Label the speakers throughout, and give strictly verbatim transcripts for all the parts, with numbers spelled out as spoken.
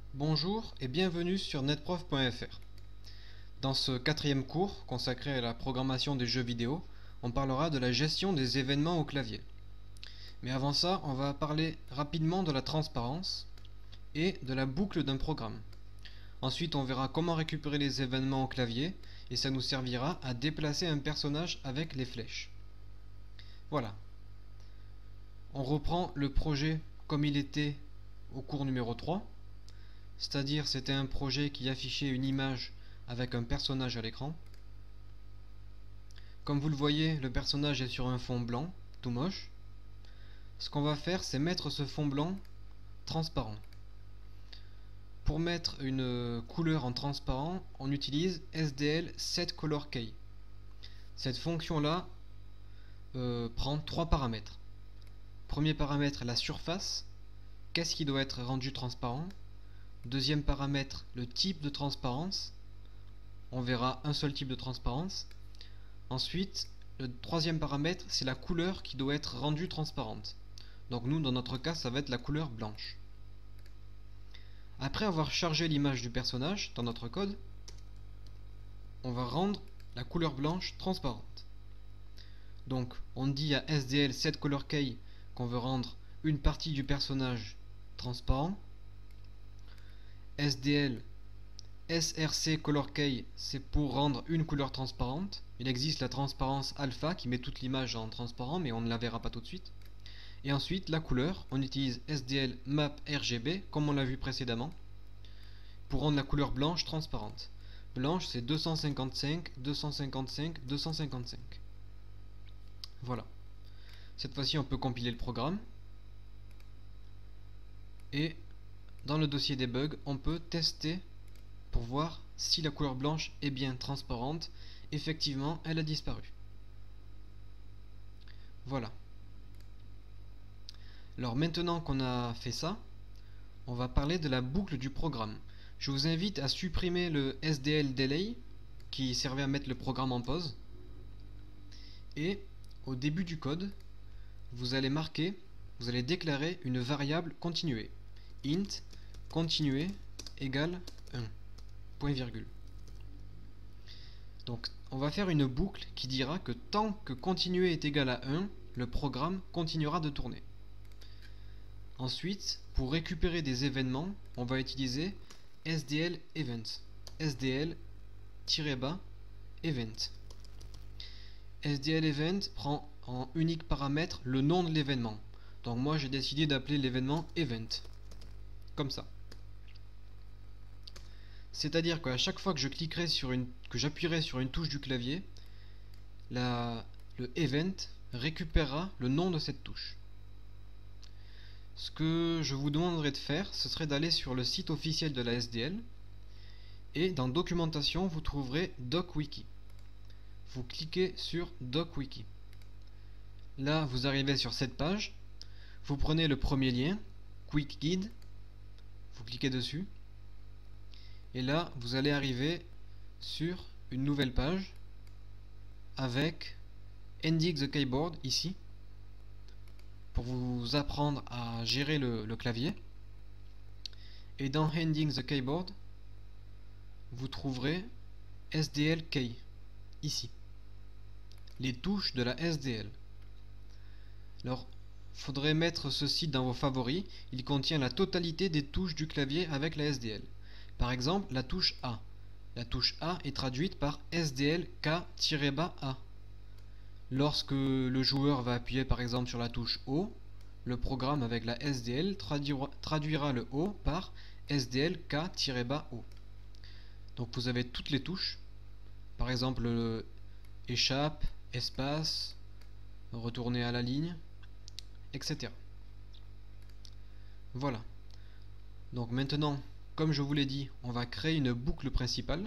Speaker 1: Bonjour et bienvenue sur netprof point F R. Dans ce quatrième cours consacré à la programmation des jeux vidéo, on parlera de la gestion des événements au clavier. Mais avant ça, on va parler rapidement de la transparence et de la boucle d'un programme. Ensuite, on verra comment récupérer les événements au clavier et ça nous servira à déplacer un personnage avec les flèches. Voilà. On reprend le projet comme il était au cours numéro trois. C'est-à-dire c'était un projet qui affichait une image avec un personnage à l'écran. Comme vous le voyez, le personnage est sur un fond blanc, tout moche. Ce qu'on va faire, c'est mettre ce fond blanc transparent. Pour mettre une couleur en transparent, on utilise S D L set color key. Cette fonction-là euh, prend trois paramètres. Premier paramètre, la surface. Qu'est-ce qui doit être rendu transparent? Deuxième paramètre, le type de transparence. On verra un seul type de transparence. Ensuite, le troisième paramètre, c'est la couleur qui doit être rendue transparente. Donc nous, dans notre cas, ça va être la couleur blanche. Après avoir chargé l'image du personnage dans notre code, on va rendre la couleur blanche transparente. Donc, on dit à S D L set color key qu'on veut rendre une partie du personnage transparent. S D L S R C color key, c'est pour rendre une couleur transparente. Il existe la transparence alpha qui met toute l'image en transparent, mais on ne la verra pas tout de suite. Et ensuite, la couleur, on utilise S D L map R G B, comme on l'a vu précédemment, pour rendre la couleur blanche transparente. Blanche, c'est deux cent cinquante-cinq, deux cent cinquante-cinq, deux cent cinquante-cinq. Voilà. Cette fois-ci, on peut compiler le programme. Et dans le dossier debug, on peut tester pour voir si la couleur blanche est bien transparente. Effectivement, elle a disparu. Voilà. Alors maintenant qu'on a fait ça, on va parler de la boucle du programme. Je vous invite à supprimer le S D L delay qui servait à mettre le programme en pause. Et au début du code, vous allez marquer, vous allez déclarer une variable continuée. Int continué égale un. Point virgule. Donc on va faire une boucle qui dira que tant que continué est égal à un, le programme continuera de tourner. Ensuite, pour récupérer des événements, on va utiliser S D L event. S D L-event. S D L event prend en unique paramètre le nom de l'événement. Donc moi j'ai décidé d'appeler l'événement event. Comme ça. C'est-à-dire qu'à chaque fois que je cliquerai sur une, que j'appuierai sur une touche du clavier, la, le event récupérera le nom de cette touche. Ce que je vous demanderai de faire, ce serait d'aller sur le site officiel de la S D L et dans documentation, vous trouverez docwiki. Vous cliquez sur docwiki. Là, vous arrivez sur cette page. Vous prenez le premier lien, Quick Guide. Vous cliquez dessus. Et là, vous allez arriver sur une nouvelle page avec Ending the Keyboard ici pour vous apprendre à gérer le, le clavier. Et dans Ending the Keyboard, vous trouverez S D L Key ici. Les touches de la S D L. Alors, il faudrait mettre ceci dans vos favoris. Il contient la totalité des touches du clavier avec la S D L. Par exemple, la touche A. La touche A est traduite par S D L K-A. Lorsque le joueur va appuyer par exemple sur la touche O, le programme avec la S D L traduira, traduira le O par S D L K-O. Donc vous avez toutes les touches. Par exemple, le échappe, espace, retourner à la ligne, et cetera. Voilà. Donc maintenant, comme je vous l'ai dit, on va créer une boucle principale.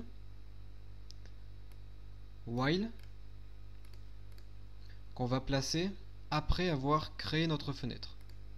Speaker 1: While. Qu'on va placer après avoir créé notre fenêtre.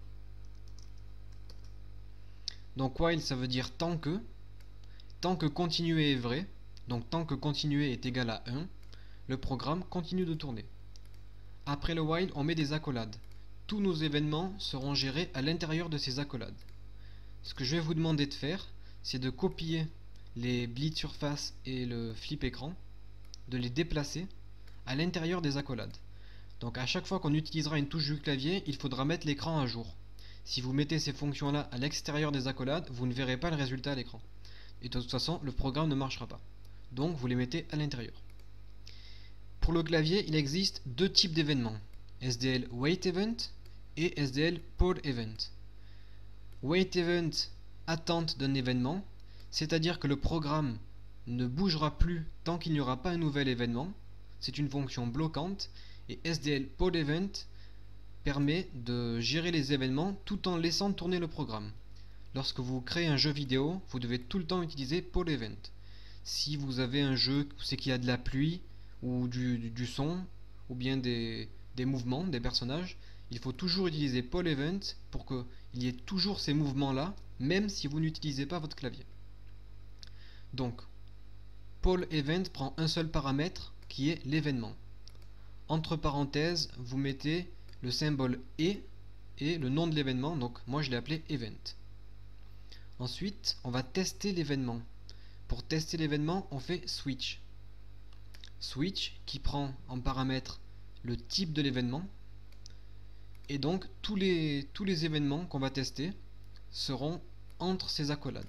Speaker 1: Donc while, ça veut dire tant que. Tant que continué est vrai, donc tant que continué est égal à un, le programme continue de tourner. Après le while, on met des accolades. Tous nos événements seront gérés à l'intérieur de ces accolades. Ce que je vais vous demander de faire, c'est de copier les bleed surface et le flip écran, de les déplacer à l'intérieur des accolades. Donc à chaque fois qu'on utilisera une touche du clavier, il faudra mettre l'écran à jour. Si vous mettez ces fonctions-là à l'extérieur des accolades, vous ne verrez pas le résultat à l'écran. Et de toute façon, le programme ne marchera pas. Donc vous les mettez à l'intérieur. Pour le clavier, il existe deux types d'événements. S D L Wait Event et S D L Pause Event. Wait Event, attente d'un événement, c'est-à-dire que le programme ne bougera plus tant qu'il n'y aura pas un nouvel événement. C'est une fonction bloquante. Et S D L Pause Event permet de gérer les événements tout en laissant tourner le programme. Lorsque vous créez un jeu vidéo, vous devez tout le temps utiliser Pause Event. Si vous avez un jeu, c'est qu'il y a de la pluie, ou du, du, du son, ou bien des, des mouvements des personnages, il faut toujours utiliser Pause Event pour qu'il y ait toujours ces mouvements-là, même si vous n'utilisez pas votre clavier. Donc, Pause Event prend un seul paramètre qui est l'événement. Entre parenthèses, vous mettez le symbole E et le nom de l'événement, donc moi je l'ai appelé Event. Ensuite, on va tester l'événement. Pour tester l'événement, on fait Switch. Switch qui prend en paramètre le type de l'événement. Et donc, tous les, tous les événements qu'on va tester seront entre ces accolades.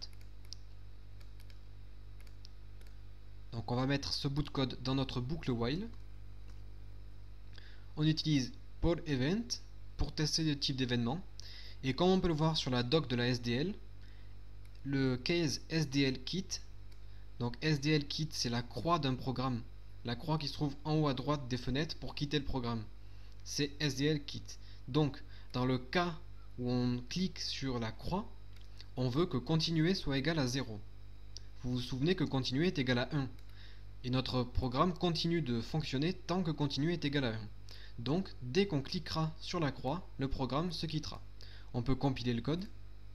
Speaker 1: Donc on va mettre ce bout de code dans notre boucle while. On utilise Pause Event pour tester le type d'événement. Et comme on peut le voir sur la doc de la S D L, le case S D L kit, donc S D L kit c'est la croix d'un programme, la croix qui se trouve en haut à droite des fenêtres pour quitter le programme, c'est S D L kit. Donc dans le cas où on clique sur la croix, on veut que continuer soit égal à zéro. Vous vous souvenez que continuer est égal à un. Et notre programme continue de fonctionner tant que continuer est égal à un. Donc, dès qu'on cliquera sur la croix, le programme se quittera. On peut compiler le code.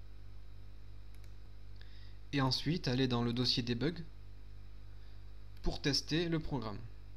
Speaker 1: Et ensuite, aller dans le dossier debug pour tester le programme.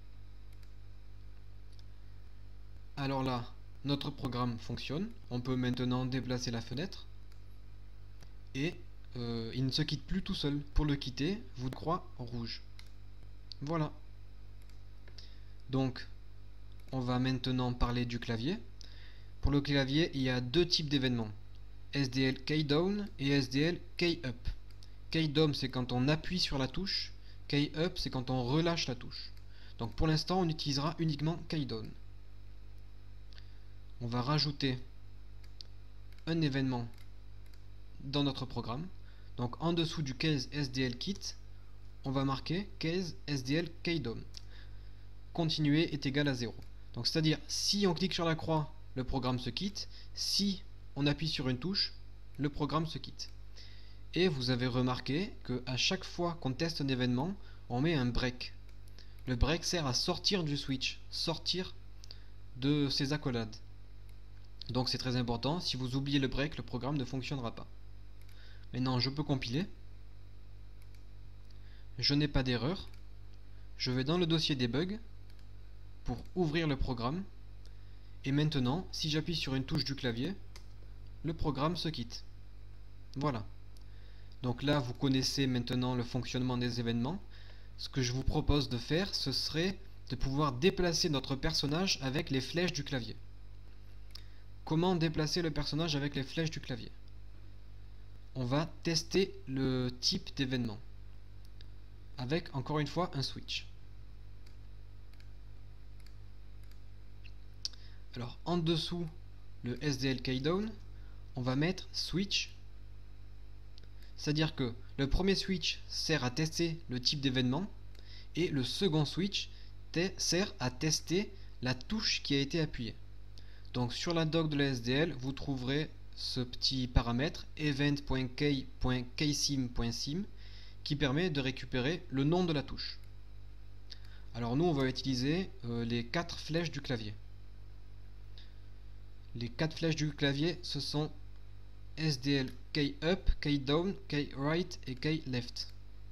Speaker 1: Alors là, notre programme fonctionne. On peut maintenant déplacer la fenêtre. Et euh, il ne se quitte plus tout seul. Pour le quitter, vous croix rouge. Voilà. Donc, on va maintenant parler du clavier. Pour le clavier, il y a deux types d'événements. S D L Key Down et S D L Key Up. Key Down, c'est quand on appuie sur la touche. Key Up, c'est quand on relâche la touche. Donc pour l'instant, on utilisera uniquement Key Down. On va rajouter un événement dans notre programme. Donc en dessous du case S D L kit, on va marquer case S D L Key Down. Continuer est égal à zéro. Donc c'est-à-dire, si on clique sur la croix, le programme se quitte. Si on appuie sur une touche, le programme se quitte. Et vous avez remarqué qu'à chaque fois qu'on teste un événement, on met un break. Le break sert à sortir du switch, sortir de ces accolades. Donc c'est très important, si vous oubliez le break, le programme ne fonctionnera pas. Maintenant, je peux compiler. Je n'ai pas d'erreur. Je vais dans le dossier debug pour ouvrir le programme. Et maintenant, si j'appuie sur une touche du clavier, le programme se quitte. Voilà. Donc là, vous connaissez maintenant le fonctionnement des événements. Ce que je vous propose de faire, ce serait de pouvoir déplacer notre personnage avec les flèches du clavier. Comment déplacer le personnage avec les flèches du clavier? On va tester le type d'événement avec, encore une fois, un switch. Alors, en dessous le S D L Key Down, on va mettre switch. C'est-à-dire que le premier switch sert à tester le type d'événement et le second switch sert à tester la touche qui a été appuyée. Donc sur la doc de la S D L, vous trouverez ce petit paramètre event.key.keysim.sim qui permet de récupérer le nom de la touche. Alors nous, on va utiliser euh, les quatre flèches du clavier. Les quatre flèches du clavier, ce sont S D L Key Up, Key Down, Key Right et Key Left.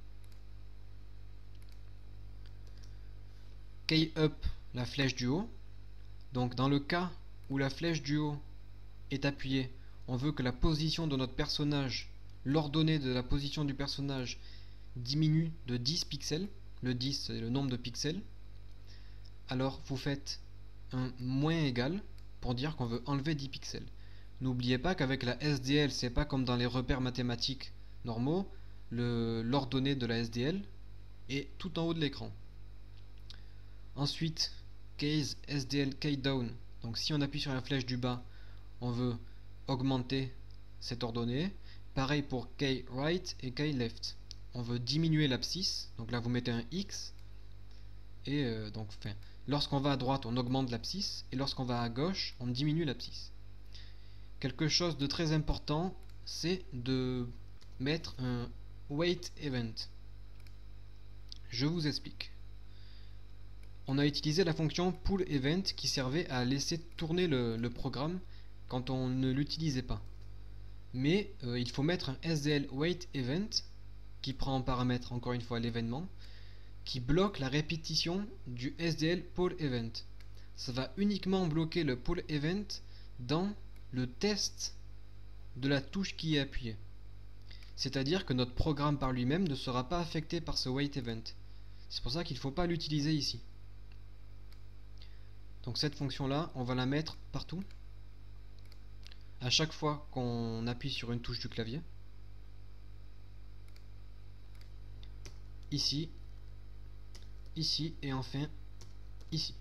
Speaker 1: Key Up, la flèche du haut. Donc dans le cas où la flèche du haut est appuyée, on veut que la position de notre personnage l'ordonnée de la position du personnage diminue de dix pixels, le dix c'est le nombre de pixels, alors vous faites un moins égal pour dire qu'on veut enlever dix pixels. N'oubliez pas qu'avec la S D L, c'est pas comme dans les repères mathématiques normaux, l'ordonnée de la S D L est tout en haut de l'écran. Ensuite, case S D L key down, donc si on appuie sur la flèche du bas, on veut augmenter cette ordonnée. Pareil pour key right et key left. On veut diminuer l'abscisse, donc là vous mettez un X, et euh, donc enfin, lorsqu'on va à droite on augmente l'abscisse, et lorsqu'on va à gauche on diminue l'abscisse. Quelque chose de très important, c'est de mettre un wait event. Je vous explique. On a utilisé la fonction pull event qui servait à laisser tourner le, le programme quand on ne l'utilisait pas. Mais euh, il faut mettre un S D L wait event qui prend en paramètre encore une fois l'événement, qui bloque la répétition du S D L pull event. Ça va uniquement bloquer le pull event dans le test de la touche qui est appuyée. C'est-à-dire que notre programme par lui-même ne sera pas affecté par ce wait event. C'est pour ça qu'il ne faut pas l'utiliser ici. Donc cette fonction là, on va la mettre partout. À chaque fois qu'on appuie sur une touche du clavier. Ici, ici et enfin ici.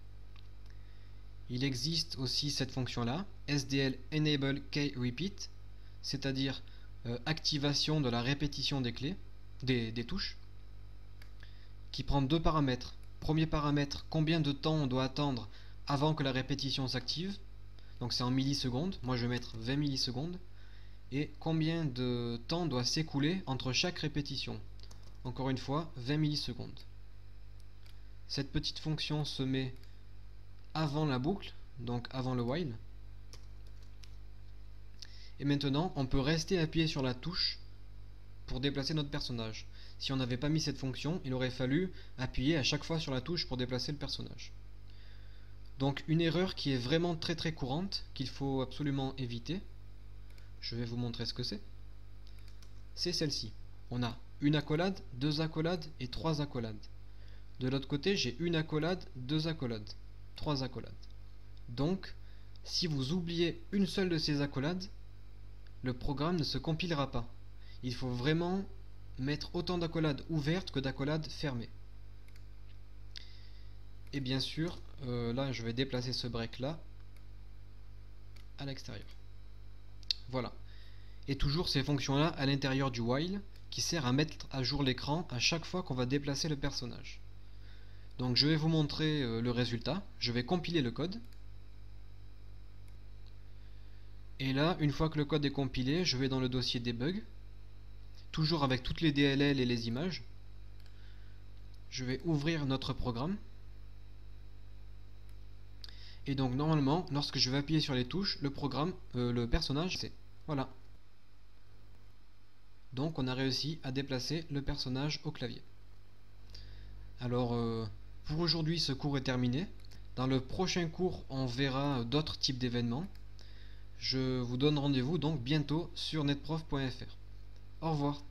Speaker 1: Il existe aussi cette fonction là, S D L enable key repeat, c'est-à-dire euh, activation de la répétition des clés, des, des touches, qui prend deux paramètres. Premier paramètre, combien de temps on doit attendre avant que la répétition s'active, donc c'est en millisecondes, moi je vais mettre vingt millisecondes, et combien de temps doit s'écouler entre chaque répétition, encore une fois vingt millisecondes. Cette petite fonction se met avant la boucle, donc avant le while, et maintenant on peut rester appuyé sur la touche pour déplacer notre personnage. Si on n'avait pas mis cette fonction, il aurait fallu appuyer à chaque fois sur la touche pour déplacer le personnage. Donc une erreur qui est vraiment très très courante, qu'il faut absolument éviter, je vais vous montrer ce que c'est, c'est celle-ci. On a une accolade, deux accolades et trois accolades. De l'autre côté, j'ai une accolade, deux accolades, trois accolades. Donc, si vous oubliez une seule de ces accolades, le programme ne se compilera pas. Il faut vraiment mettre autant d'accolades ouvertes que d'accolades fermées. Et bien sûr, euh, là je vais déplacer ce break là à l'extérieur. Voilà. Et toujours ces fonctions là à l'intérieur du while qui sert à mettre à jour l'écran à chaque fois qu'on va déplacer le personnage. Donc je vais vous montrer euh, le résultat. Je vais compiler le code. Et là, une fois que le code est compilé, je vais dans le dossier debug. Toujours avec toutes les D L L et les images. Je vais ouvrir notre programme. Et donc normalement, lorsque je vais appuyer sur les touches, le programme, euh, le personnage, c'est voilà. Donc on a réussi à déplacer le personnage au clavier. Alors euh, pour aujourd'hui, ce cours est terminé. Dans le prochain cours, on verra d'autres types d'événements. Je vous donne rendez-vous donc bientôt sur netprof point F R. Au revoir.